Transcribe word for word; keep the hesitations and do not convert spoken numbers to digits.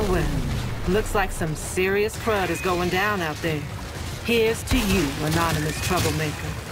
Well, well. Looks like some serious crud is going down out there. Here's to you, anonymous troublemaker.